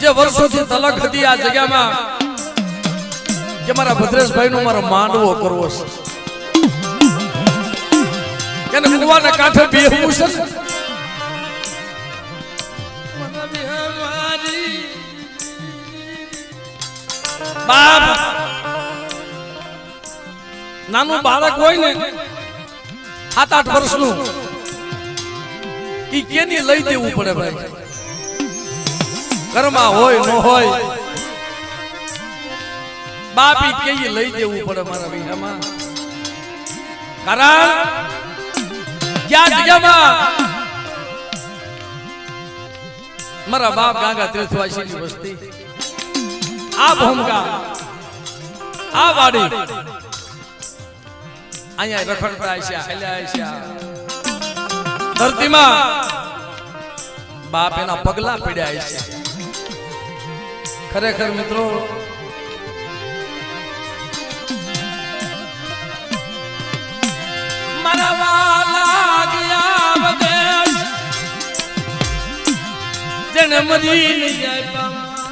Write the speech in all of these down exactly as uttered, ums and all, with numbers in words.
જે વર્ષોથી તલક હતી આ જગ્યામાં કે મારા ભદ્રેશભાઈ નો મારો માંડવો કરવો છે કેને કુવાના કાંઠે બેહવું છે બાપ નાનું બાળક હોય ને સાત આઠ વર્ષનું ઈ કેની લઈ દેવું પડે ભાઈ ઘરમાં હોય ન હોય બાપી કેઈ લઈ દેવું પડે મારા વિહામાં કારણ ક્યાં જગ્યામાં મારા બાપ ગાંગા તીર્થવાસીની વસ્તી આ ભોમકા આ વાડી અહીંયા રખડતા છે હલ્યા છે ધરતીમાં બાપ એના પગલા પડ્યા છે ખરેખર મિત્રો મારા વાલા ગયા વદેશ જણ મરી જાય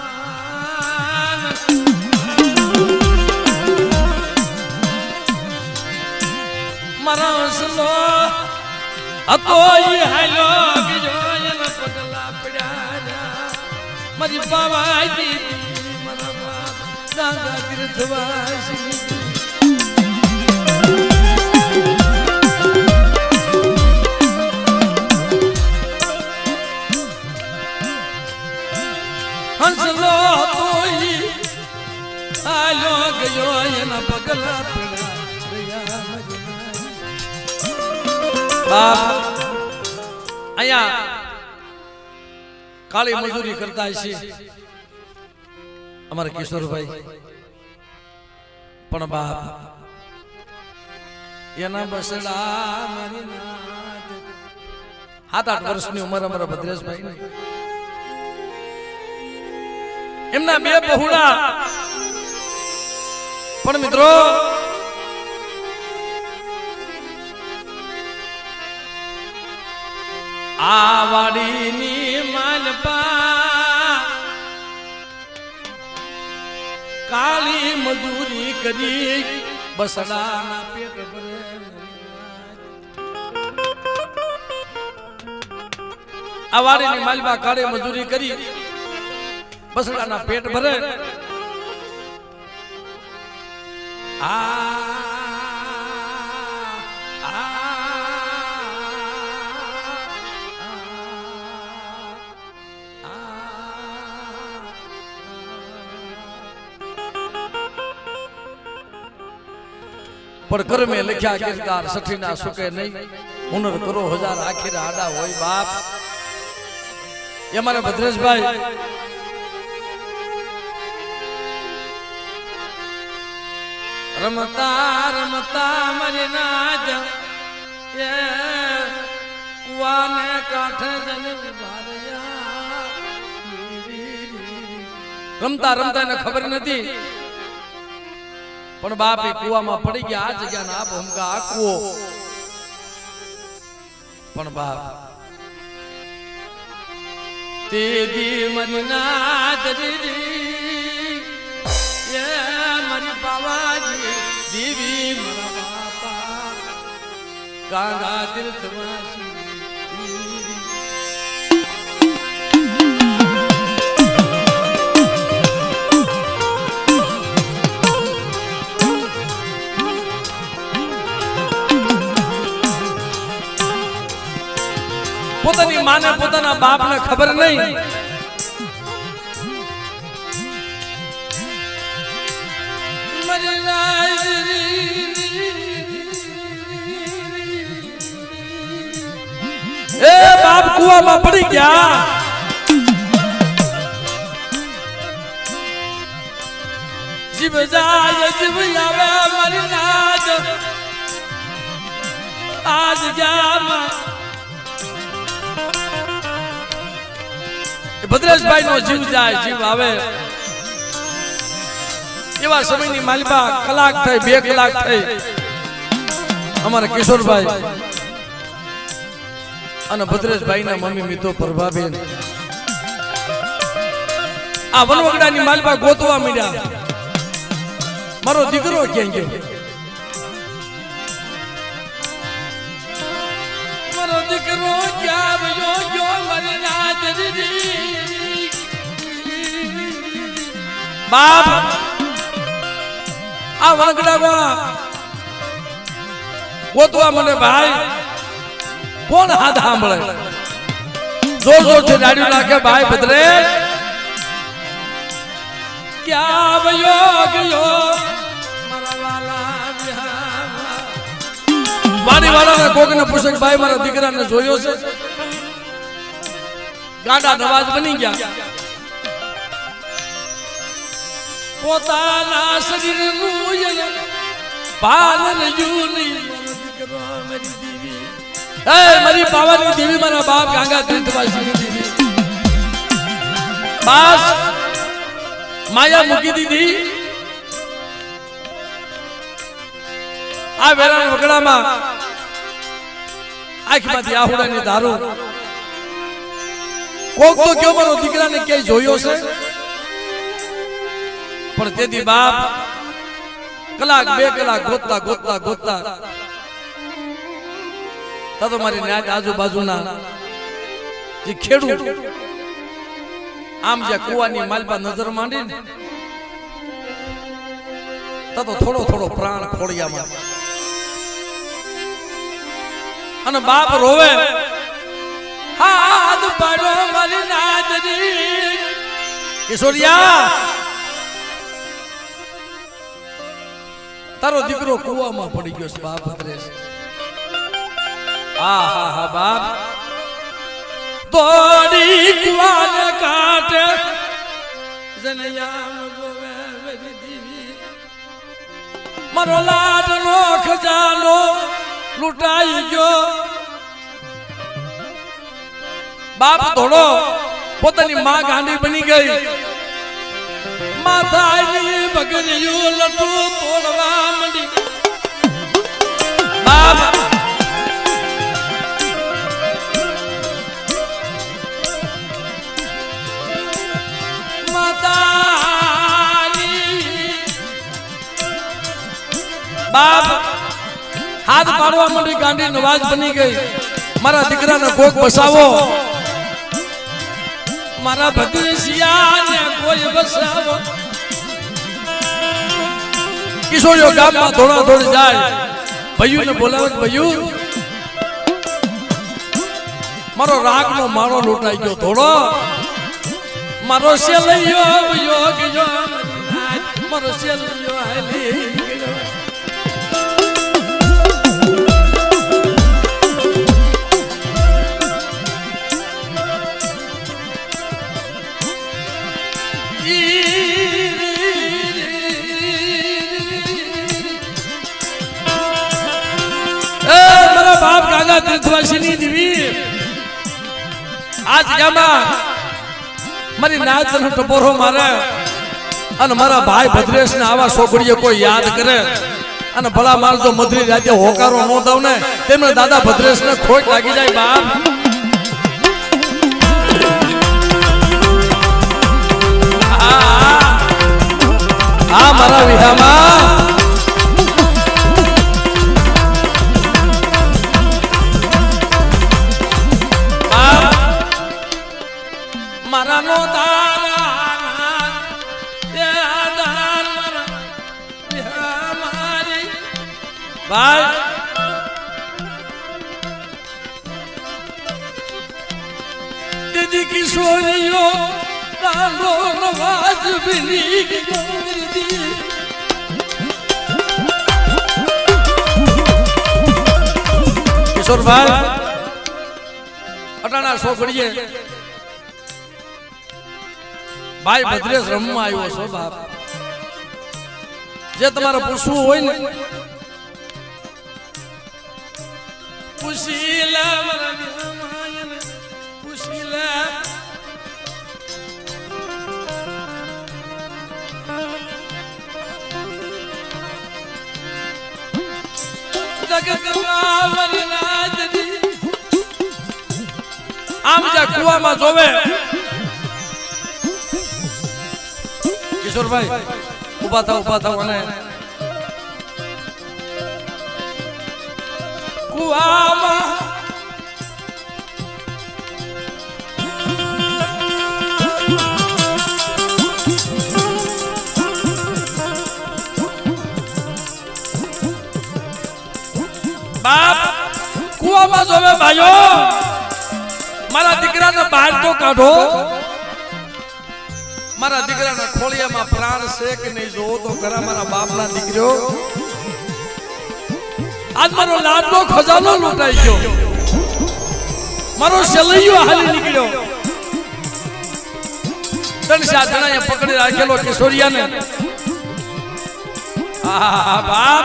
મારા સલો હતો ઈ હાલો ગયો એના પગલા પડ્યા મારી બાવાઈ દીદી મારા બાપ ગાંગા તીર્થવાસી હંસલો હતો ઈ હાલો ગયો એના પગલા પડ્યા બાપ અહીંયા કાળી મજૂરી કરતા છે અમારા કિશોરભાઈ પણ બાપ એના બસડા મારી નાત સાત આઠ વર્ષની ઉંમર અમારા ભદ્રેશભાઈ ને એમના બે બહુડા પણ મિત્રો આ વાડીની માલપા કાળી મજૂરી કરી બસડાના પેટ ભરે આ વાડીની માલપા કાળી મજૂરી કરી બસડાના પેટ ભરે આ પણ કર્મે લખ્યા કિરદાર સઠીના સુકે નહીં હુનર કરો હજાર આખીર આડા હોય બાપ એ મારા ભદ્રેશભાઈ રમતા રમતા મરી નાજ એ કુવાને કાંઠે જને ભારયા રમતા રમતા એને ખબર નથી પણ બાપ એ કુવામાં પડી ગયા આ જગ્યા ના ભૂમકા આકવો પણ બાપ તે દી મરી ના દરી એ મરી બાવાજી દેવી મારા બાપા ગાંગા તીર્થવાસી પોતાની માને પોતાના બાપને ખબર નહીં એ બાપ કુવામાં પડી ગયા જીવ જાય જીવ આવે મારી નાજ આજ ગયા ભદ્રેશભાઈ નો જીવ જાય જીવ આવે એવા સમયની માલિબા કલાક થઈ બે કલાક થઈ અમારા કિશોરભાઈ અને ભદ્રેશભાઈ ના મમ્મી મિત્રો પ્રભાબેન आ वनवगડાની માલપા ગોતવા મીડ્યા મારો દીકરો ક્યાં ગયો મારો દીકરો ક્યાં ગયો ગયો મારી નાદરી બાપ આ વનવગડામાં ગોતવા મને ભાઈ કોણ હાથ સાંભળે જોર જોર થી રાડ્યું નાખે ભાઈ ભદ્રેશ क्या वयो गयो मारा वाला वाड़ी वाला कोक ने पूछे भाई मारा દીકરા ને જોયો છે ગાડા નવાજ બની ગયા પોતાના શરીર નું પાલ રજુ ની મારો દીકરો મારી દેવી એ મારી પાવાની દેવી મારા બાપ ગાંગા તીર્થવાસી ની દેવી બસ माया मुकी दीदी आ वेरान वगड़ाમાં આંખમાંથી આહુડાની ધારો કોક તો કયો મારો દીકરાને ક્યાંય જોયો છે પણ તેથી બાપ કલાક બે કલાક ગોતતા ગોતતા ગોતતા તો મારી નાત આજુબાજુના જે ખેડૂત આમ જે કુવાની માલપા નજર માંડી ને તો થોડો થોડો પ્રાણ ખોડિયામાં અને બાપ રોવે હાથ પાડો મારી નાદરી કિશોરિયા તારો દીકરો કુવામાં પડી ગયો છે બાપ ભદ્રેશ હા હા હા બાપ દોડી કુવાને કાટે જનયામ ગોવે મેરી દીવી મારો લાડનો ખજાનો લૂંટાઈ ગયો બાપ ધોળો પોતાની માં ગાંડી બની ગઈ માતાની બગનિયું લટુ તોડવા મંડી બાપ बाप हाथ पाड़वा मंडी गांडी नवाज बनी गई मारा दीकरा ने कोक बसावो मारा भद्रेशिया ने कोई बसावो किशोरियो गाम में दौड़ा दौड़ जाए भैयू ने बोलावे भैयू मारो राग नो मारो लूटाई गयो थोड़ो मारो सेलयो योग यो मारो सेलयो आली बाप गांगा तीर्थवासिनी देवी आज गामा मारी नाच नो टपोरो मारे अन मारा भाई भद्रेश ने आवा छोकरीओ कोई याद करे अन भला मार जो मधुरी राज्य होकारो नो दव ने तेमने दादा भद्रेश ने खोट लागी जाय बाप आ मारा विहामा मारा नो दारा ये दान मारा हमारी भाई दीदी किशोरियों कालो नवाज बिनी की गोरी दी किशोर भाई अटाना सो पड़िए भाई भद्रेश रमवा आयो छो बाप जे तुम्हारा पूछવું હોય ને પૂછીલા મારા માયને પૂછીલા જગતમાં વરના જદી આમ જા કુવામાં જોવે किशोर भाई उभा था उभा था અને કુવામાં બાપ કુવામાં જોવે ભાઈઓ મારા દીકરાને બહાર તો કાઢો મારા દીકરાના ખોળિયામાં પ્રાણ છે કે નહીં જોવો તો ખરા મારા બાપના દીકરો આજ મારો લાડનો ખજાનો લૂંટાઈ ગયો મારો સલૈયો હાલી નીકળ્યો ત્રણ ચાર જણાએ પકડી રાખેલો કિશોરિયાને આ બાપ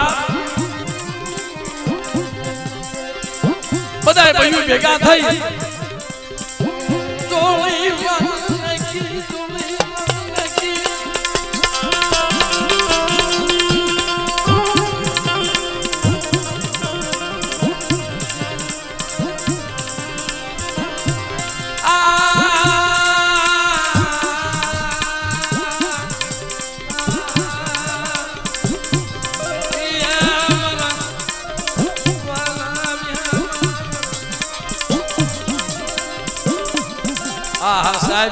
બધાએ ભાઈઓ ભેગા થઈ ચોળી વાનકી ચોળી વાનકી હા સાહેબ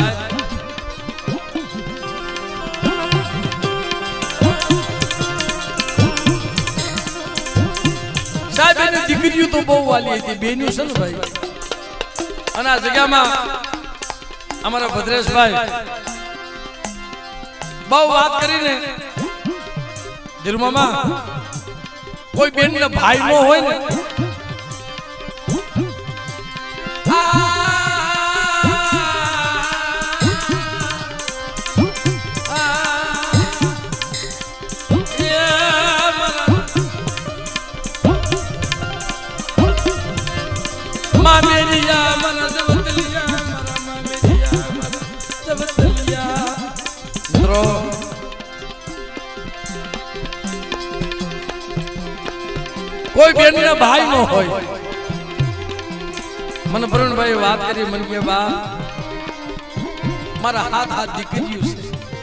સાહેબ એની દીકરીઓ તો બહુ વાલી હતી બેનું છે ને ભાઈ અને આ જગ્યામાં અમારા ભદ્રેશભાઈ બહુ વાત કરીને ધીરમામાં કોઈ બેન ને ભાઈ નો હોય ને કોઈ બેન ને ભાઈ નો હોય મને પ્રવીણભાઈ વાત કરી મને કે બા મારા હાથ હાથ દીકરીઓ છે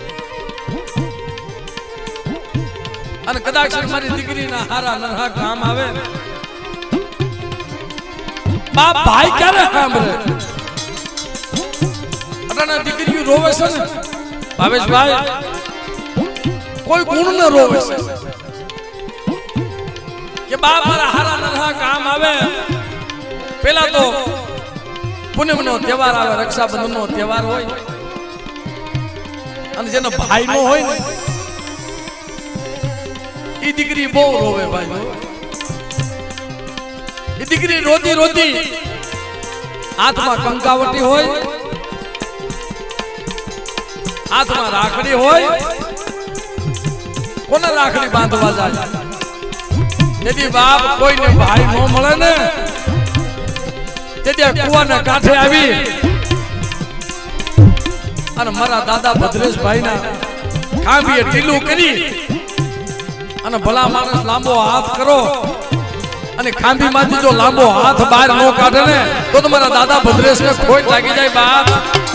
અને કદાચ મારી દીકરીના હારા નરહા કામ આવે બાપ ભાઈ ક્યારે સાંભળે અટાણા દીકરીઓ રોવે છે ને ભાવેશભાઈ કોઈ ગુણ ન રોવે છે કે બાપ મારા હારા નરહા કામ આવે પેલા તો પૂનમનો તહેવાર આવે રક્ષાબંધનનો તહેવાર હોય અને જેનો ભાઈ નો હોય ને એ દીકરી બહુ રોવે ભાઈ એ દીકરી રોતી રોતી હાથમાં કંકાવટી હોય હાથમાં રાખડી હોય કોને રાખડી બાંધવા જાય તેથી બાપ કોઈને ભાઈ નો મળે ને તેથી કુવાના કાંઠે આવી અને મારા દાદા ભદ્રેશભાઈ ના ખાંભીએ ઢીલું કરી અને ભલા માણસ લાંબો હાથ કરો અને ખાંભી માંથી જો લાંબો હાથ બહાર નો કાઢે ને તો તમારા દાદા ભદ્રેશ ને ખોટ લાગી જાય બાપ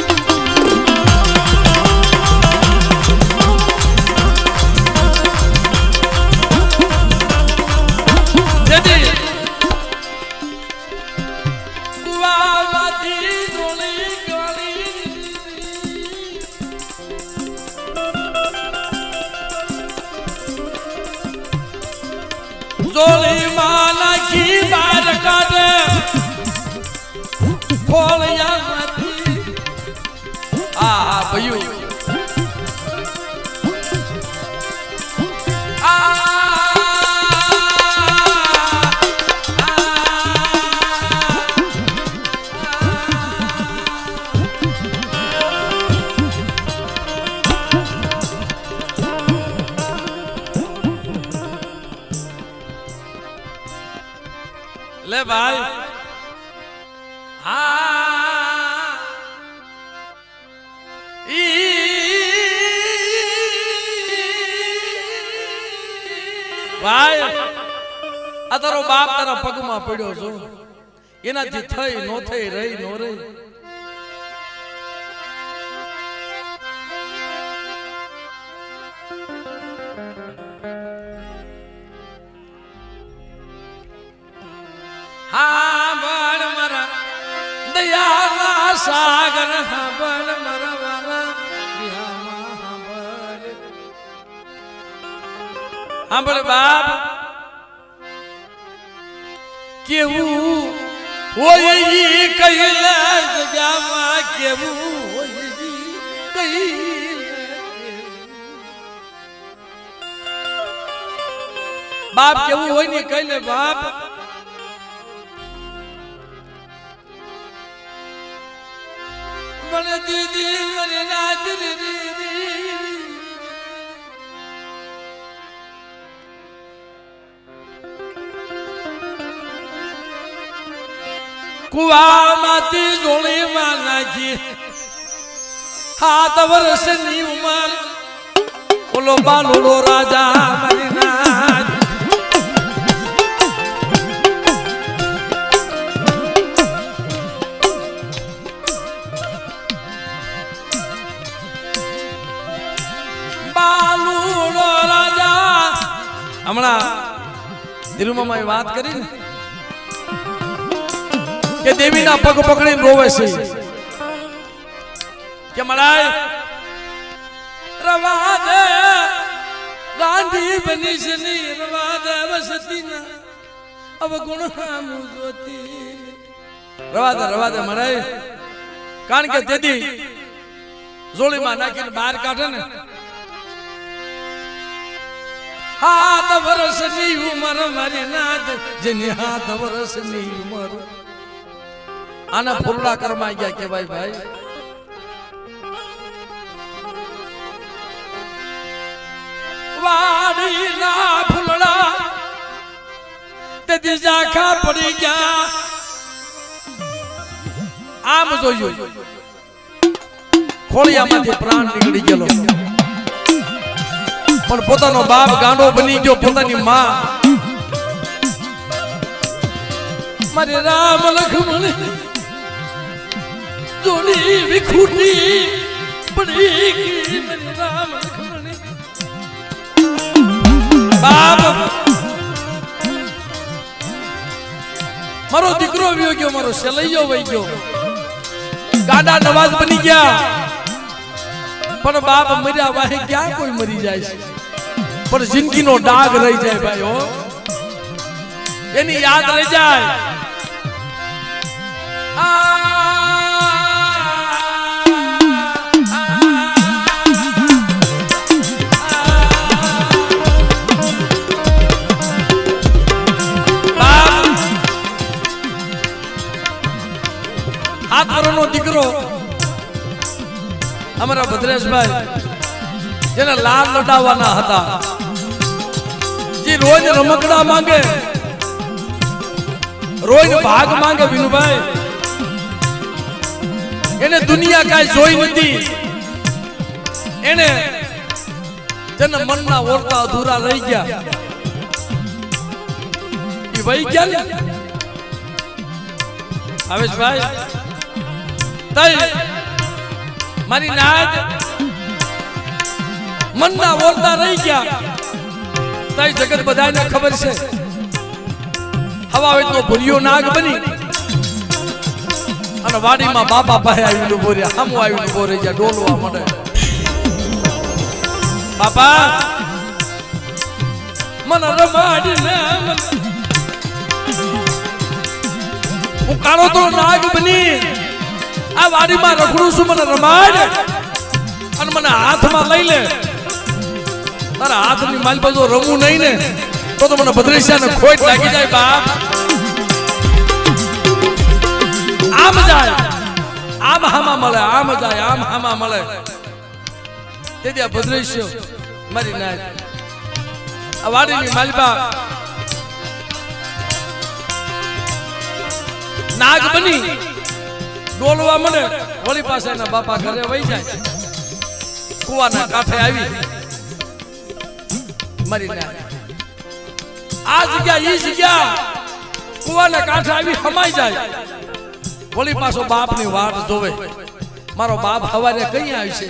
જોલી માલા કી બાર કાઢે ખોળિયામાંથી આ ભયું ले भाई हाँ भाई आ तारो बाप तारा पगमा પડ્યો છો એનાથી થઈ નો થઈ રહી નો રહી सागर हाबल मरवाला बिहामा हाबल हाबल बाप केवू ओई कैलाश जामा केवू ओई कैलाश बाप केवू ओई नहीं कैले बाप मन दीदी मन नादर दीदी कुआ माती जोड़ी माना की हाथ वर्ष नी उमर बोलो बालूरो राजा मरीना बालूरो राजा हमना दिलमा में बात करी ने के देवी ना पग पकड़ी रोवे से के मराय रवादे गांधी बनी सनी रवादे वसती ना अब गुण मुजोती रवादे रवादे मराय कान के देदी जोड़ी में नाखीने बाहर काढे ने हाथ वर्ष नी उमर मारी नाद जनी हाथ वर्ष नी उमर आना फुलड़ा करमा गया के भाई भाई वाड़ी ना फुलड़ा ते दिजा खा पड़ी गया आम जोयो खोलिया माथे प्राण निकली गेलो पण पोतानो बाप गांडो बनी गयो पोतानी मां मारे राम लक्ष्मण जोड़ी विखुटी पड़ी की मेरे राम लक्ष्मण बाप मारो दीकरो भी हो गयो मारो सेलैयो वही गयो गाडा नवाज बनी गया पर बाप मरिया वाहे क्या कोई मरी जाए पर जिंदगी नो दाग रही जाए भाई हो यानी याद रह जाए आ हाथ दीकरो हमारा भद्रेश भाई जेने लाल लडावाना हता जी रोज रमकड़ा मांगे रोज भाग मांगे विनु भाई एने दुनिया का जोई नथी एने जन मन ना ओरता अधूरा रही गया ई वही क्या आवेश भाई तई मारी नाद मन ना ओरता रही गया तई जगत बधाई ने खबर से हवा तो भूरियो नाग बनी अने वाडी में बापा पाए आवी उभो रे हम आवी उभो रे जा डोलवा मडे बापा मन रमाडी ने मन હું કાળો તો નાગ બની આ વાડીમાં રખડું છું મને રમાડ અને મને હાથમાં લઈ લે તારા હાથની માલ બાજુ રમવું નહીં ને તો તો મને ભદ્રેશિયાને ખોટ લાગી જાય બાપ આમ જાય આમ હામા મળે આમ જાય આમ હામા મળે તેથી આ ભદ્રેશિયો મારી નાગ આ વાડીની માલબા नाग बनी डोलवा मने वली पासे ना बापा घरे वही जाए कुआ ना काठे आवी मरी ना आज गया ई गया कुआ ना काठे आवी हमाई जाए वली पासो बाप नी वाट जोवे मारो बाप हवारे कई आवी छे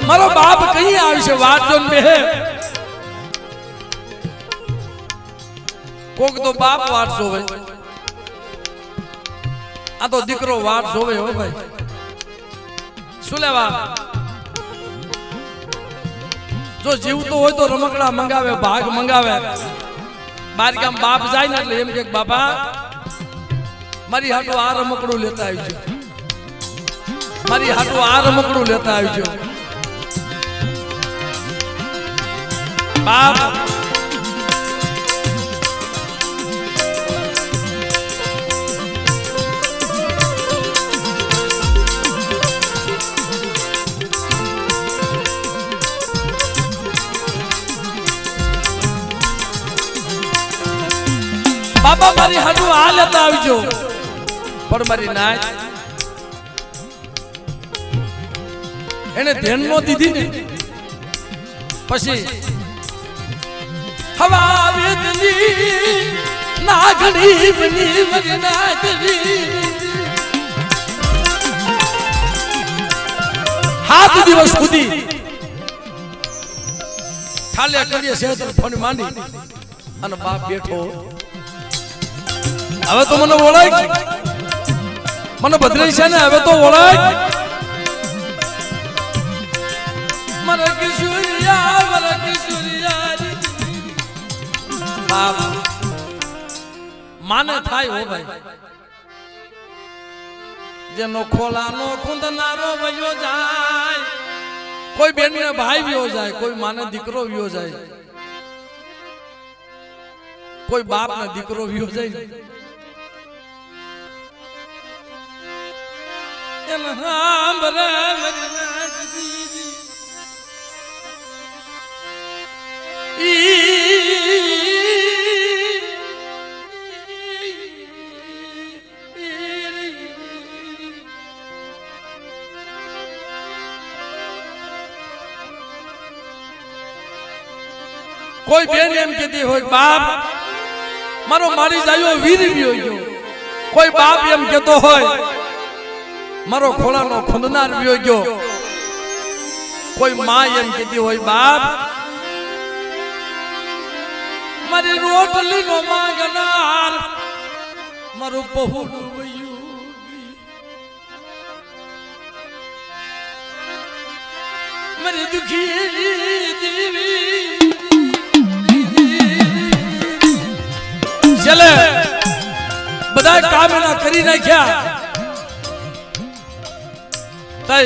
मारो बाप कहीं आवशे वाट जोन बेहे कोक तो बाप वाट जोवे आ तो दीकरो वाट जोवे हो भाई सुलेवा जो जीवतो होय तो रमकड़ा मंगावे भाग मंगावे बार गाम बाप जाय ने એટલે એમ કે બાપા મારી હાટુ આ રમકડું લેતા આવજો મારી હાટુ આ રમકડું લેતા આવજો બાપ बाबा मारी हाटू आ लेता आवजो पर मारी नाय एने ध्यान नो दीदी ने પછી हवा वेदनी नागड़ी बनी मरी नागड़ी हाथ दिवस खुदी थाले करिए सेहत फोन मांडी अन बाप बैठो હવે તો મને ઓળખ મને બદલાઈ છે ને હવે તો ઓળખ મને કિશોરિયા મને કિશોરિયા બાપ માને થાય હો ભાઈ જેનો ખોલાનો કુંદનારો વયો જાય કોઈ બેન ને ભાઈ વયો જાય કોઈ માને દીકરો વયો જાય કોઈ બાપ ને દીકરો વયો જાય कोई बेन एम कहती हो बाप मारो मारी जायो वीर भी हो कोई बाप एम कहतो हो मारो खोला नो खुंदनार भी हो गयो कोई मां एम कहती हो बाप मारी रोटली नो मांगनार मारो बहु मेरी दुखी देवी चले बधाई काम ना करी नहीं क्या तय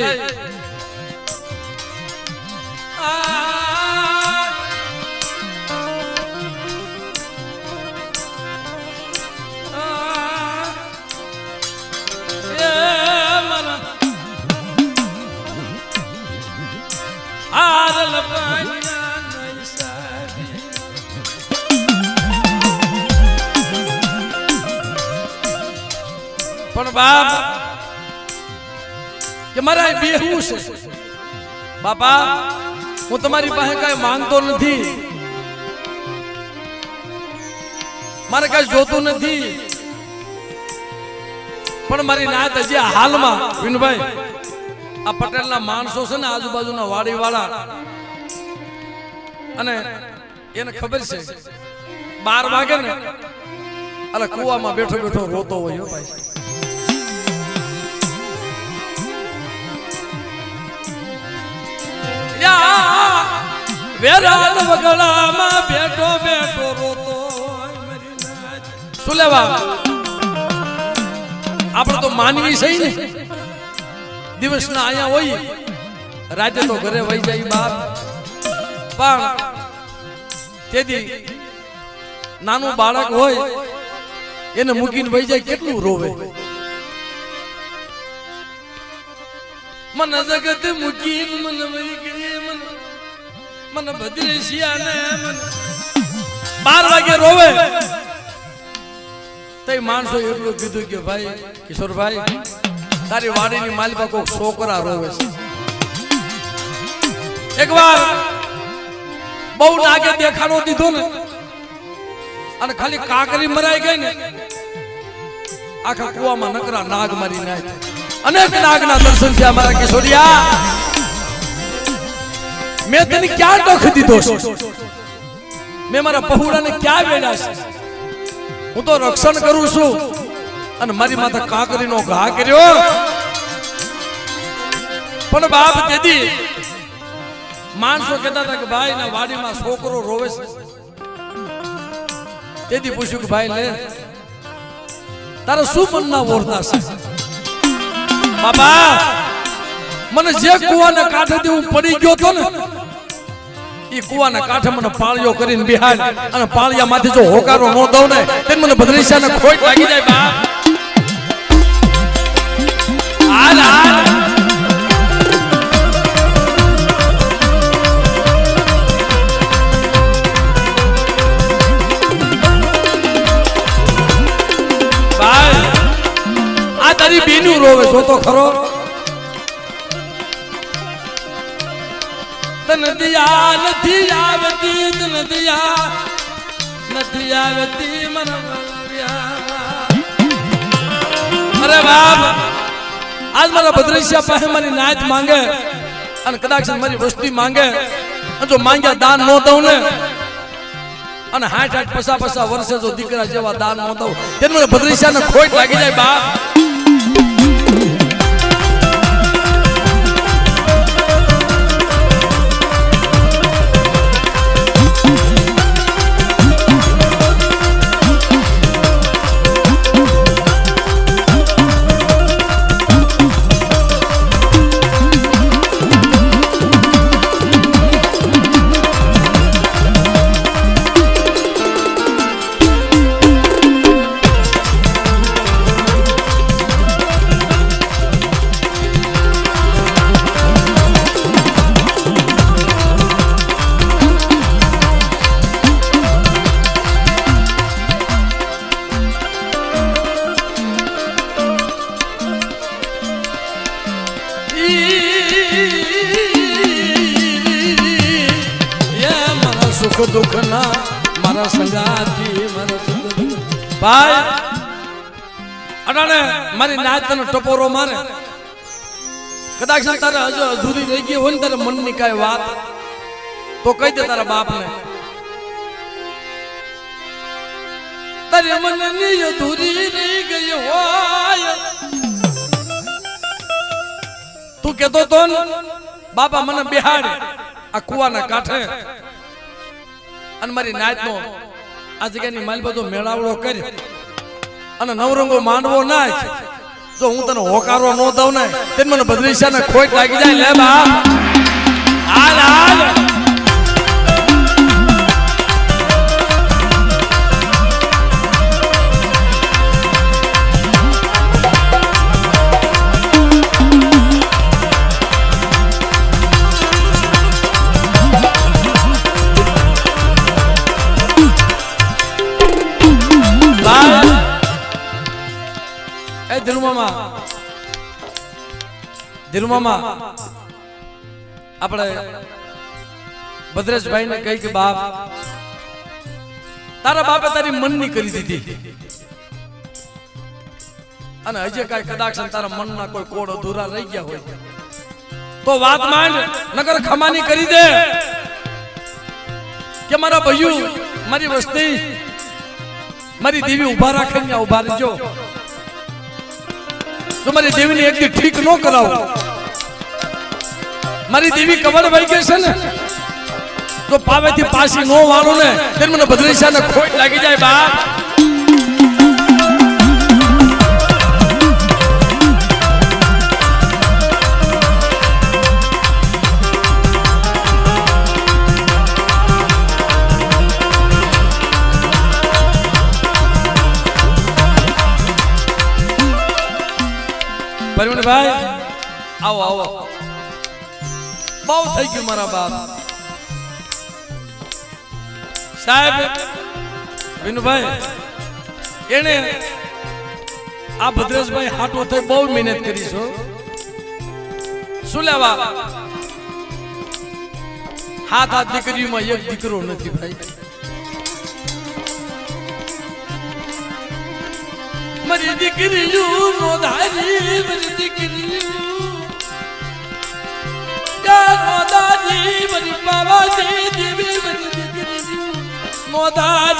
पण बाप के मारा बेहूश बापा हूँ तुम्हारी पासे कई मांगतो नहीं मारे कई जोतु नहीं पण मारी नात हजी हाल में विनु भाई आ पटेल ना माणसो छे ने आजूबाजू ना वाड़ी वाला अने एने खबर छे बार वागे ने अले कुआ में बैठो बैठो रोतो होय भाई या वेरान वगड़ा में बैठो बैठो रोतो मेरी नाच सुलेवा आपणे तो मानवी सही ने दिवस ना आया होई राते तो घरे वही जाई बाप पण तेदी नानु बाळक होय एने मुकीने वही जाय केटलू रोवे मन जगत मुकीन मन वही गई मन मन भद्रेशिया ने मन बार वागे रोवे तई मानसो एटलो कीधुं के भाई किशोर भाई तारी वाड़ी नी मालिका को छोकरा रोवे एक बार बहु नागे देखाड़ो दीधो ने अने खाली काकरी मराई गई ने आखा कुआ में नकरा नाग मरी नाय अनेक नाग ना दर्शन से हमारा किशोरिया मैं तेने क्या दुख दीधो मैं मारा पहुड़ा ने क्या वेड़ा हूँ तो रक्षण करू छू अने मारी माता काकरी नो घा कर्यो पण बाप तेदी मानसो कहता था कि भाई ना वाड़ी में छोकरो रोवे से तेदी पूछ्યું कि भाई ले तारा शू मन ना वोरता से बाबा मने जे कुआ ने काठे थी हूँ पड़ी गयो तो ने ई कुआ ने काठे मने पाळियो करीने बिहार अने पाळिया माथे जो होकारो नो दઉં ने तेन मने बदरीशा ने खोट लागी जाय बाप हाल हाल तारी बेनू रोवे सो तो खरो नदिया नदी आवती नदिया नदी आवती मन अरे बाप आज मारा बदरीशा पाहे मारी नाच मांगे अन कदाच मारी वस्ती मांगे जो मांग्या दान नो दઉં ने अन हाठ हाठ पसा पसा वर्षे जो दीकरा जेवा दान नो दઉં तेन मारे बदरीशा ने खोट लागी जाय बाप दुख ना मारा संगाती मारा भाई अडाने मारी नाच तने टपोरो मारे कदाच तारे हजू अधूरी रही गई हो ने तारे मन ની કાઈ વાત तो कह दे तारा बाप ने तारे मन ની अधूरी रही गई हो तू कहतो तो बाबा मन बिहार आ कुआ ना काठे अन मारी नाच नो आ जगह नी माल बधो मेळावड़ो कर अन नवरंगो मांडवो नाच जो हूं तने होकारो नो दઉં ने तेन मने बदरीशा ने खोट लागी जाय ले बाप हाल हाल दिलू मामा दिलू मामा अपने बदरेश भाई ने कही कि बाप तारा बापे तारी मन नहीं करी दीदी अने हजे काई कदाच तारा मन ना कोई कोड अधूरा रही गया हो तो बात मान नगर खमानी करी दे कि मारा भयू मारी वस्ती मारी देवी उभा राखे या उभा रहो तो मारी देवी ने एक दी ठीक नो कराओ मारी देवी कवड़ भाई के से ने तो पावे थी पासी नो वालो ने तेन मने बदरीशा ने खोट लागी जाए बाप परवीन भाई आओ आओ बहुत थैंक यू मारा बाप साहब विनु भाई एने आ भद्रेश भाई हाटो थे बहुत मेहनत करी छो सुलेवा हाथ हाथ दीकरी में एक दीकरो नहीं भाई मरी दीकरी नो धारी मरी दीकरी नो धारी मरी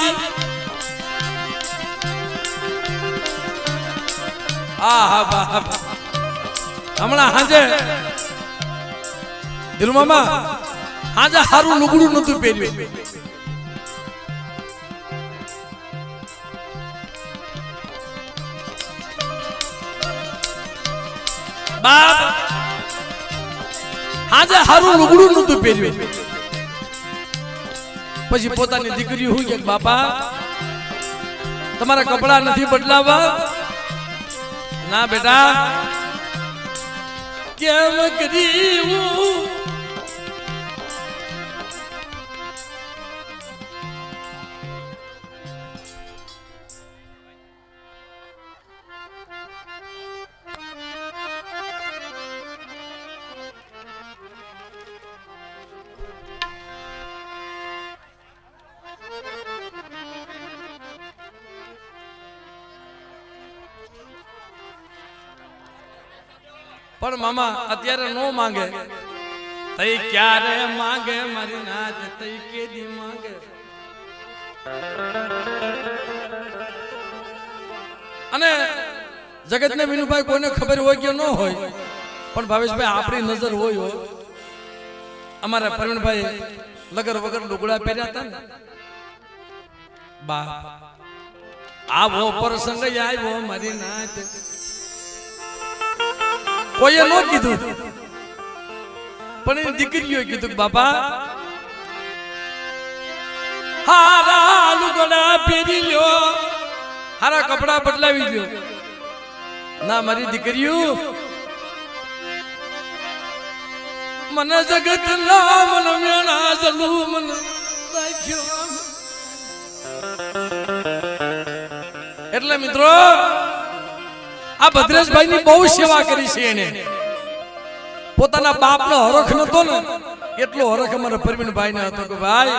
आ हा बाप हमणा हाजे दिलू मामा हाजे हारू लुगडू नतु પહેર્યું बाप हाजे हारू लुगडू नतु પહેર્યું પછી પોતાની દીકરી હું કે બાપા તમારા કપડા નથી બદલાવા ના બેટા કેમ કરીવું पर मामा अत्यारे नो मांगे तई क्यारे मांगे मारी नाथ तई केदी मांगे अने जगत ने विनु भाई कोने खबर होय के नो होय पण भावेश भाई आपरी नजर होय हो अमारा प्रवीण भाई लगर वगर लुगड़ा પહેર્યા હતા ને बा आ वो प्रसंग आयो मारी नाथ कोई नो कीधु पण दीकरीओ कीधु बाबा हारा लुगड़ा પહેરી લ્યો हारा कपड़ा बदलावी લ્યો ना मारी दीकरीओ मन जगत ना मन मेरा जलू मन राख्यो એટલે મિત્રો आ भद्रेश भाई ની બહુ સેવા કરી છે એને પોતાના બાપનો હરખ નતો ને એટલો હરખ અમારા પ્રવીણ ભાઈ ને હતો કે ભાઈ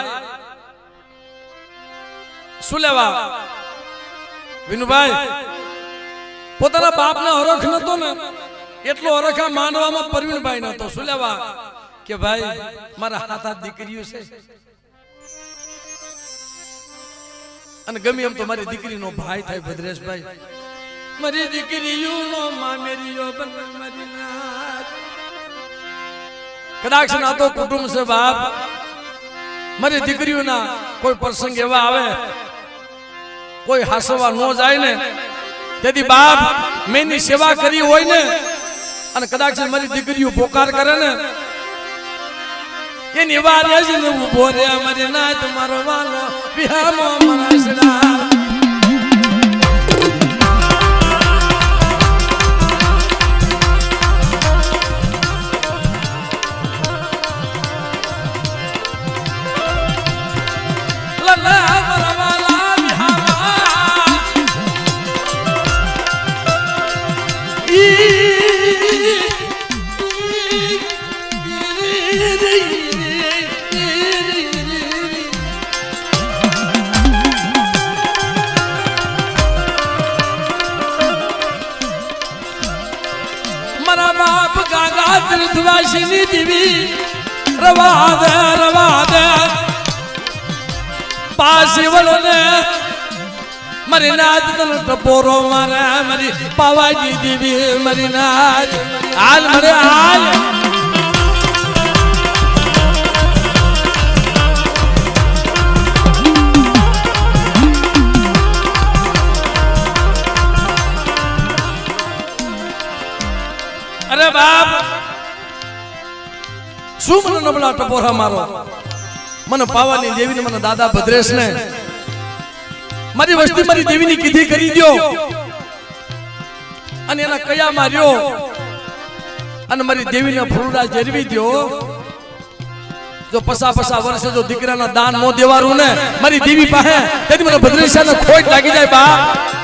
શું લેવા વિનુભાઈ પોતાના બાપનો હરખ નતો ને એટલો હરખ આ માનવામાં પ્રવીણ ભાઈ નતો શું લેવા કે ભાઈ મારા હાથ હાથ દીકરીઓ છે અને ગમે એમ તો મારી દીકરીનો ભાઈ થાય ભદ્રેશ ભાઈ मरी दीकरीओ नो मामेरियो बन मरी नाथ कदाच ना तो कुटुंब से बाप मरी दीकरीओ ना कोई प्रसंग एवा आवे कोई हासवा नो जाय ने तेदी बाप मेनी सेवा करी होय ने अने कदाच मरी दीकरीओ पोकार करे ने एनी वारे ज ने उभो रे मरी नाथ मारो वालो बिहामो मरासड़ा तीर्थवासिनी देवी रवा दे रवा दे पासिवल ने मरी नाथ तन टपोरो मारे मरी पावाजी देवी मरी नाथ आल मरे आल अरे बाप शू मन नबला टपोरा मारो मन पावानी देवी ने मन दादा भद्रेश ने मारी वस्ती मारी देवी ने कीधी करी दियो अने एना कया मार्यो अने मारी देवी ने फूलड़ा जरवी दियो जो पसा पसा वर्ष जो दीकरा ना दान नो देवारू ने मारी देवी पाहे तेदी मन भद्रेश ने खोट लागी जाय बा